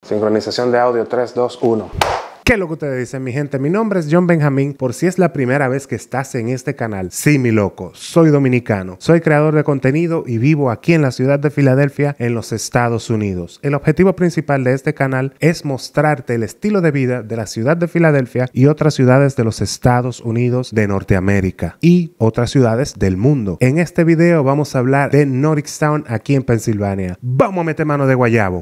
Sincronización de audio 3, 2, 1. ¿Qué es lo que ustedes dicen, mi gente? Mi nombre es John Benjamín, por si es la primera vez que estás en este canal. Sí, mi loco, soy dominicano, soy creador de contenido y vivo aquí en la ciudad de Filadelfia, en los Estados Unidos. El objetivo principal de este canal es mostrarte el estilo de vida de la ciudad de Filadelfia y otras ciudades de los Estados Unidos de Norteamérica y otras ciudades del mundo. En este video vamos a hablar de Norristown aquí en Pensilvania. ¡Vamos a meter mano de guayabo!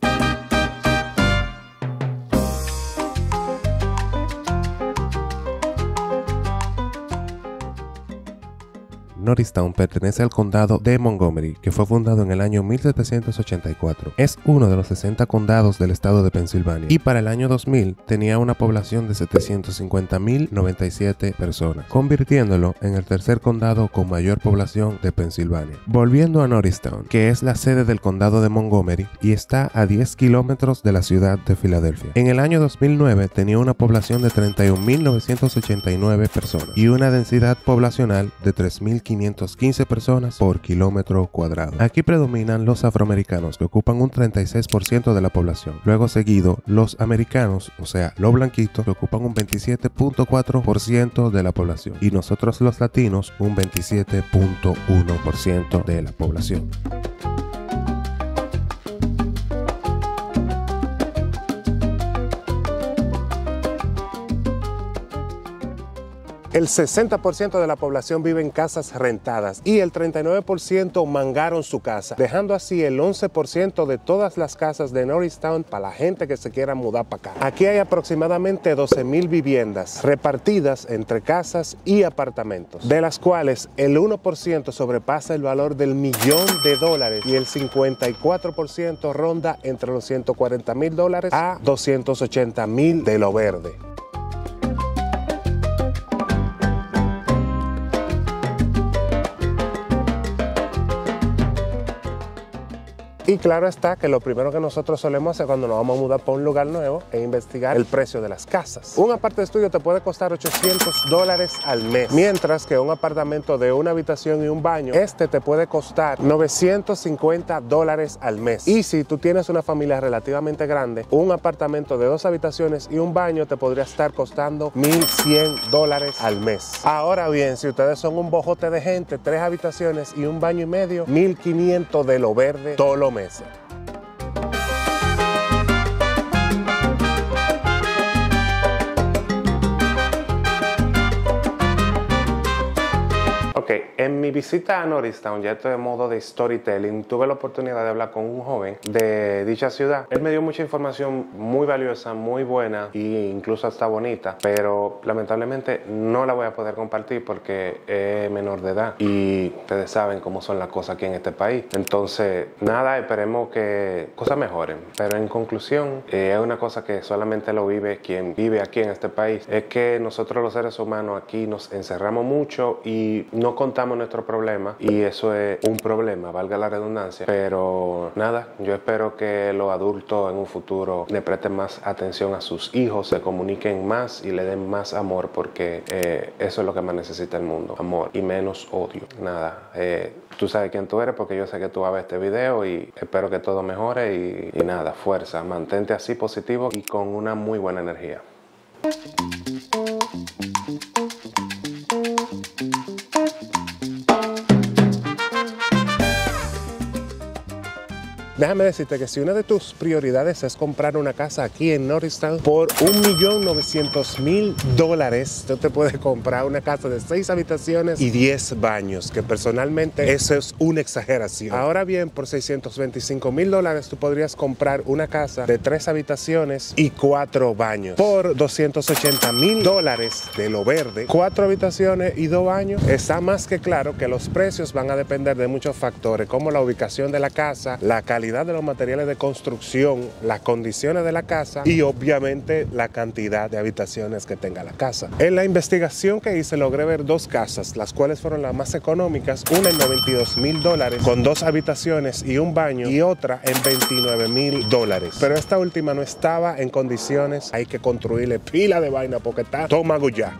Norristown pertenece al condado de Montgomery, que fue fundado en el año 1784. Es uno de los 60 condados del estado de Pensilvania y para el año 2000 tenía una población de 750.097 personas, convirtiéndolo en el tercer condado con mayor población de Pensilvania. Volviendo a Norristown, que es la sede del condado de Montgomery y está a 10 kilómetros de la ciudad de Filadelfia. En el año 2009 tenía una población de 31.989 personas y una densidad poblacional de 3.515 personas por kilómetro cuadrado. Aquí predominan los afroamericanos, que ocupan un 36% de la población. Luego seguido los americanos, o sea, los blanquitos, que ocupan un 27.4% de la población. Y nosotros los latinos, un 27.1% de la población. El 60% de la población vive en casas rentadas y el 39% mangaron su casa, dejando así el 11% de todas las casas de Norristown para la gente que se quiera mudar para acá. Aquí hay aproximadamente 12,000 viviendas repartidas entre casas y apartamentos, de las cuales el 1% sobrepasa el valor del $1.000.000 y el 54% ronda entre los $140,000 a $280,000 de lo verde. Y claro está que lo primero que nosotros solemos hacer cuando nos vamos a mudar para un lugar nuevo es investigar el precio de las casas. Un apartamento de estudio te puede costar $800 al mes, mientras que un apartamento de una habitación y un baño, te puede costar $950 al mes. Y si tú tienes una familia relativamente grande, un apartamento de 2 habitaciones y un baño te podría estar costando $1,100 al mes. Ahora bien, si ustedes son un bojote de gente, 3 habitaciones y un baño y medio, $1,500 de lo verde todo lo mes. En mi visita a Norristown, ya esto de modo de storytelling, tuve la oportunidad de hablar con un joven de dicha ciudad. Él me dio mucha información muy valiosa, muy buena e incluso hasta bonita, pero lamentablemente no la voy a poder compartir porque es menor de edad y ustedes saben cómo son las cosas aquí en este país. Entonces, nada, esperemos que cosas mejoren. Pero en conclusión, es una cosa que solamente lo vive quien vive aquí en este país. Es que nosotros los seres humanos aquí nos encerramos mucho y no contamos nuestro problema, y eso es un problema, valga la redundancia. Pero nada, yo espero que los adultos en un futuro le presten más atención a sus hijos, se comuniquen más y le den más amor, porque eso es lo que más necesita el mundo, amor y menos odio. Nada, tú sabes quién tú eres porque yo sé que tú vas a ver este video y espero que todo mejore y nada, fuerza, mantente así positivo y con una muy buena energía. Déjame decirte que si una de tus prioridades es comprar una casa aquí en Norristown por $1.900.000, tú te puedes comprar una casa de 6 habitaciones y 10 baños, que personalmente eso es una exageración. Ahora bien, por $625,000 tú podrías comprar una casa de 3 habitaciones y 4 baños. Por $280,000 de lo verde, 4 habitaciones y 2 baños. Está más que claro que los precios van a depender de muchos factores, como la ubicación de la casa, la calidad de los materiales de construcción, las condiciones de la casa y obviamente la cantidad de habitaciones que tenga la casa. En la investigación que hice logré ver 2 casas, las cuales fueron las más económicas, una en $92,000 con 2 habitaciones y un baño, y otra en $29,000. Pero esta última no estaba en condiciones, hay que construirle pila de vaina porque está todo magullá.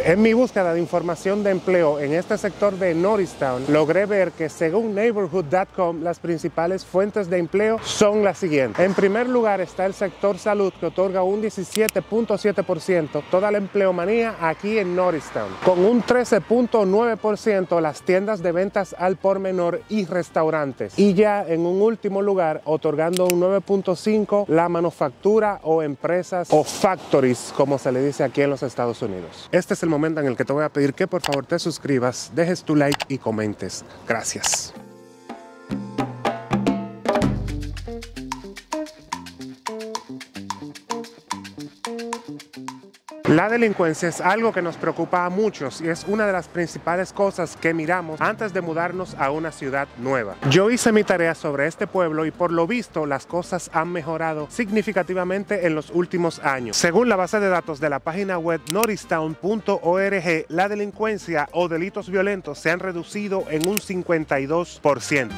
En mi búsqueda de información de empleo en este sector de Norristown, logré ver que según Neighborhood.com, las principales fuentes de empleo son las siguientes. En primer lugar está el sector salud, que otorga un 17.7% toda la empleomanía aquí en Norristown, con un 13.9% las tiendas de ventas al por menor y restaurantes, y ya en un último lugar otorgando un 9.5% la manufactura o empresas o factories, como se le dice aquí en los Estados Unidos. Este es el momento en el que te voy a pedir que por favor te suscribas, dejes tu like y comentes. Gracias. La delincuencia es algo que nos preocupa a muchos y es una de las principales cosas que miramos antes de mudarnos a una ciudad nueva. Yo hice mi tarea sobre este pueblo y por lo visto las cosas han mejorado significativamente en los últimos años. Según la base de datos de la página web norristown.org, la delincuencia o delitos violentos se han reducido en un 52%.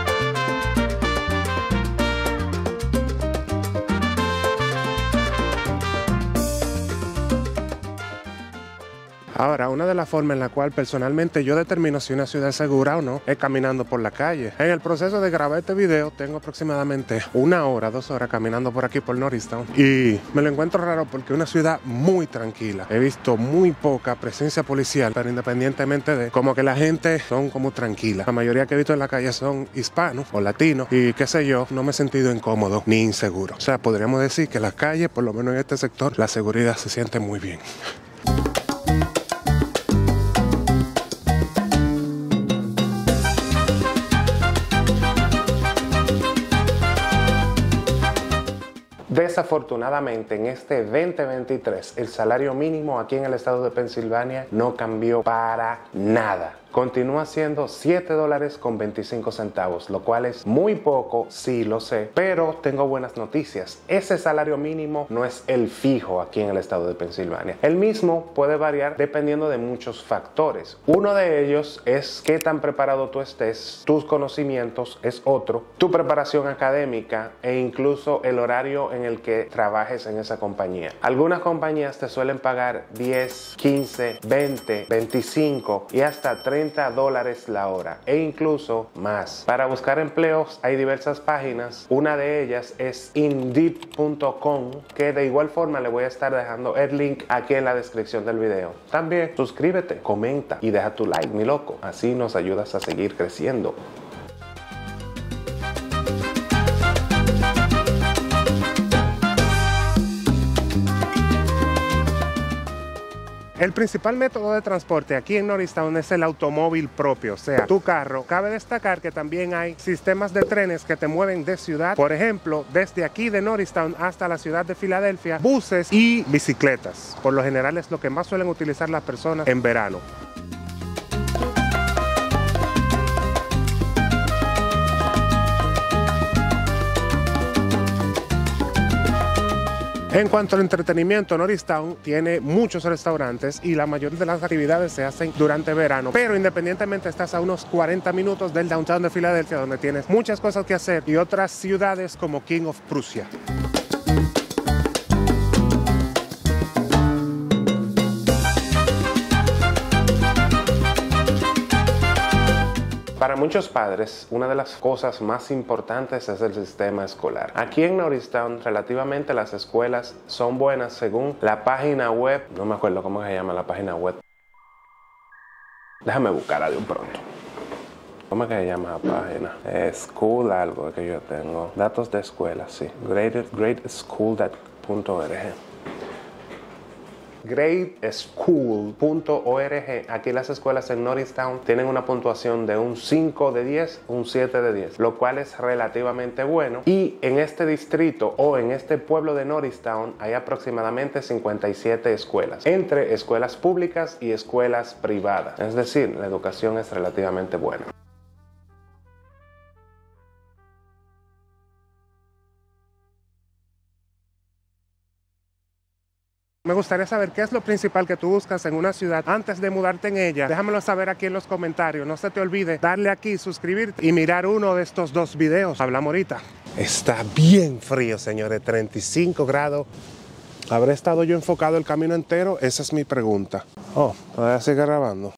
Ahora, una de las formas en la cual personalmente yo determino si una ciudad es segura o no es caminando por la calle. En el proceso de grabar este video tengo aproximadamente 1 hora, 2 horas caminando por aquí por Norristown y me lo encuentro raro porque es una ciudad muy tranquila. He visto muy poca presencia policial, pero independientemente de como que la gente son como tranquila. La mayoría que he visto en la calle son hispanos o latinos y qué sé yo, no me he sentido incómodo ni inseguro. O sea, podríamos decir que la calle, por lo menos en este sector, la seguridad se siente muy bien. Desafortunadamente, en este 2023, el salario mínimo aquí en el estado de Pensilvania no cambió para nada. Continúa siendo $7.25, lo cual es muy poco, sí lo sé, pero tengo buenas noticias. Ese salario mínimo no es el fijo aquí en el estado de Pensilvania. El mismo puede variar dependiendo de muchos factores. Uno de ellos es qué tan preparado tú estés, tus conocimientos es otro, tu preparación académica e incluso el horario en el que trabajes en esa compañía. Algunas compañías te suelen pagar 10, 15, 20, 25 y hasta $30 la hora e incluso más. Para buscar empleos hay diversas páginas. Una de ellas es Indeed.com, que de igual forma le voy a estar dejando el link aquí en la descripción del video. También suscríbete, comenta y deja tu like, mi loco. Así nos ayudas a seguir creciendo. El principal método de transporte aquí en Norristown es el automóvil propio, o sea, tu carro. Cabe destacar que también hay sistemas de trenes que te mueven de ciudad, por ejemplo, desde aquí de Norristown hasta la ciudad de Filadelfia, buses y bicicletas. Por lo general es lo que más suelen utilizar las personas en verano. En cuanto al entretenimiento, Norristown tiene muchos restaurantes y la mayoría de las actividades se hacen durante verano. Pero independientemente estás a unos 40 minutos del downtown de Filadelfia, donde tienes muchas cosas que hacer, y otras ciudades como King of Prussia. Para muchos padres, una de las cosas más importantes es el sistema escolar. Aquí en Norristown, relativamente las escuelas son buenas según la página web. No me acuerdo cómo se llama la página web. Déjame buscarla de un pronto. ¿Cómo es que se llama la página? School algo que yo tengo. Datos de escuela, sí. Gradeschool.org. Gradeschool.org. Aquí las escuelas en Norristown tienen una puntuación de un 5 de 10, un 7 de 10, lo cual es relativamente bueno. Y en este distrito o en este pueblo de Norristown hay aproximadamente 57 escuelas, entre escuelas públicas y escuelas privadas. Es decir, la educación es relativamente buena. Me gustaría saber qué es lo principal que tú buscas en una ciudad antes de mudarte en ella. Déjamelo saber aquí en los comentarios. No se te olvide darle aquí, suscribirte y mirar uno de estos 2 videos. Hablamos ahorita. Está bien frío, señores. 35 grados ¿Habré estado yo enfocado el camino entero? Esa es mi pregunta. Oh, todavía sigue grabando.